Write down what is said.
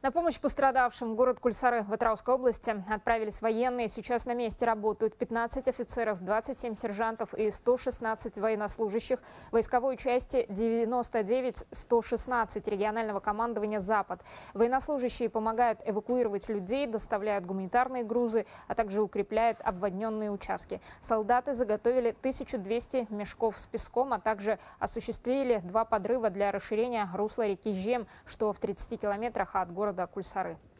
На помощь пострадавшим в город Кульсары в Атырауской области отправились военные. Сейчас на месте работают 15 офицеров, 27 сержантов и 116 военнослужащих войсковой части 99-116 регионального командования «Запад». Военнослужащие помогают эвакуировать людей, доставляют гуманитарные грузы, а также укрепляют обводненные участки. Солдаты заготовили 1200 мешков с песком, а также осуществили 2 подрыва для расширения русла реки Жем, что в 30 километрах от города Кульсары.